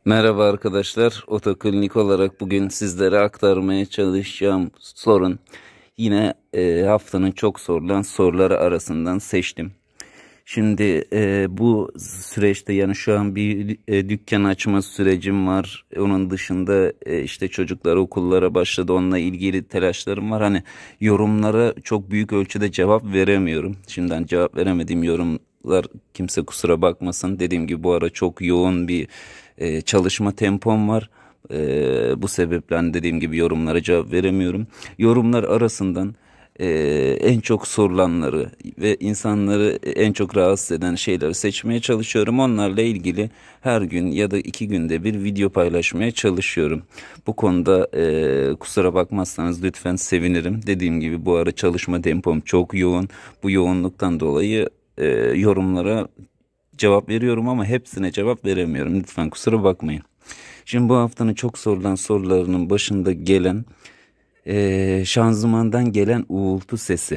Merhaba arkadaşlar. Otoklinik olarak bugün sizlere aktarmaya çalışacağım sorun. Yine haftanın çok sorulan soruları arasından seçtim. Şimdi bu süreçte yani şu an bir dükkan açma sürecim var. Onun dışında işte çocuklar okullara başladı. Onunla ilgili telaşlarım var. Hani yorumlara çok büyük ölçüde cevap veremiyorum. Şimdiden cevap veremediğim yorumlar kimse kusura bakmasın. Dediğim gibi bu ara çok yoğun bir çalışma tempom var. Bu sebeple dediğim gibi yorumlara cevap veremiyorum. Yorumlar arasından en çok sorulanları ve insanları en çok rahatsız eden şeyleri seçmeye çalışıyorum. Onlarla ilgili her gün ya da 2 günde bir video paylaşmaya çalışıyorum. Bu konuda kusura bakmazsanız lütfen sevinirim. Dediğim gibi bu ara çalışma tempom çok yoğun. Bu yoğunluktan dolayı yorumlara cevap veriyorum ama hepsine cevap veremiyorum. Lütfen kusura bakmayın. Şimdi bu haftanın çok sorulan sorularının başında gelen şanzımandan gelen uğultu sesi.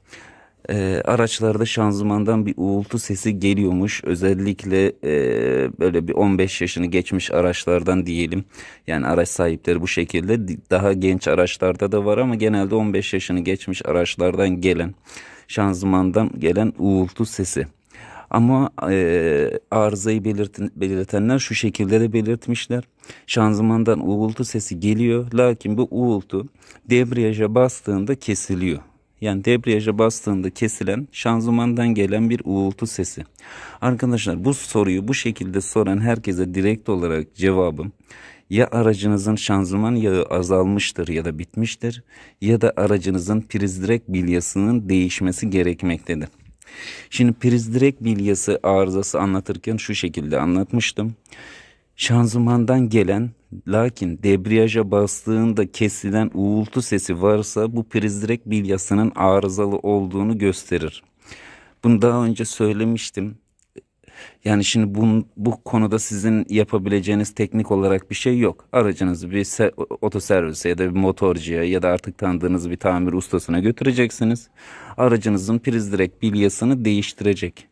Araçlarda şanzımandan bir uğultu sesi geliyormuş. Özellikle böyle bir 15 yaşını geçmiş araçlardan diyelim. Yani araç sahipleri bu şekilde. Daha genç araçlarda da var ama genelde 15 yaşını geçmiş araçlardan gelen şanzımandan gelen uğultu sesi. Ama arızayı belirtenler şu şekilde de belirtmişler. Şanzımandan uğultu sesi geliyor. Lakin bu uğultu debriyaja bastığında kesiliyor. Yani debriyaja bastığında kesilen şanzımandan gelen bir uğultu sesi. Arkadaşlar bu soruyu bu şekilde soran herkese direkt olarak cevabım: ya aracınızın şanzıman yağı azalmıştır ya da bitmiştir ya da aracınızın priz direk bilyasının değişmesi gerekmektedir. Şimdi priz direk bilyası arızası anlatırken şu şekilde anlatmıştım. Şanzımandan gelen lakin debriyaja bastığında kesilen uğultu sesi varsa bu priz direk bilyasının arızalı olduğunu gösterir. Bunu daha önce söylemiştim. Yani şimdi bu konuda sizin yapabileceğiniz teknik olarak bir şey yok. Aracınızı bir otoservise ya da bir motorcuya ya da artık tanıdığınız bir tamir ustasına götüreceksiniz. Aracınızın priz direk bilyasını değiştirecek.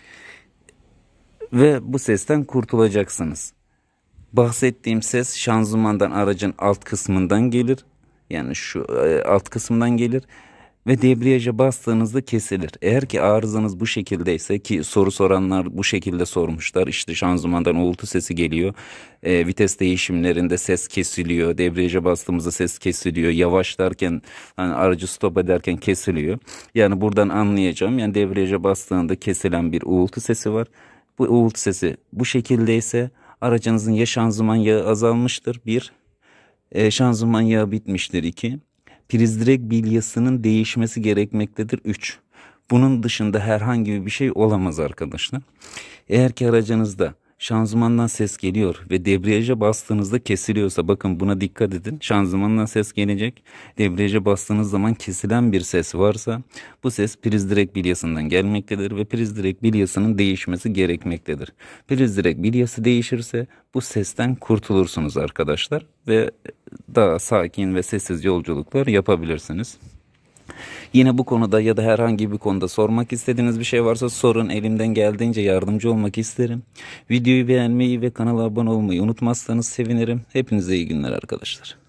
Ve bu sesten kurtulacaksınız. Bahsettiğim ses şanzımandan, aracın alt kısmından gelir. Yani şu alt kısımdan gelir. Ve debriyaja bastığınızda kesilir. Eğer ki arızanız bu şekildeyse, ki soru soranlar bu şekilde sormuşlar. İşte şanzımandan uğultu sesi geliyor. Vites değişimlerinde ses kesiliyor. Debriyaja bastığımızda ses kesiliyor. Yavaşlarken hani aracı stop ederken kesiliyor. Yani buradan anlayacağım. Yani debriyaja bastığında kesilen bir uğultu sesi var. Bu uğultu sesi bu şekildeyse aracınızın ya şanzıman yağı azalmıştır. Bir, şanzıman yağı bitmiştir. İki, priz direk bilyasının değişmesi gerekmektedir. 3. Bunun dışında herhangi bir şey olamaz arkadaşlar. Eğer ki aracınızda şanzımandan ses geliyor ve debriyaja bastığınızda kesiliyorsa, bakın buna dikkat edin. Şanzımandan ses gelecek. Debriyaja bastığınız zaman kesilen bir ses varsa bu ses priz direk bilyasından gelmektedir ve priz direk bilyasının değişmesi gerekmektedir. Priz direk bilyası değişirse bu sesten kurtulursunuz arkadaşlar ve daha sakin ve sessiz yolculuklar yapabilirsiniz. Yine bu konuda ya da herhangi bir konuda sormak istediğiniz bir şey varsa sorun, elimden geldiğince yardımcı olmak isterim. Videoyu beğenmeyi ve kanala abone olmayı unutmazsanız sevinirim. Hepinize iyi günler arkadaşlar.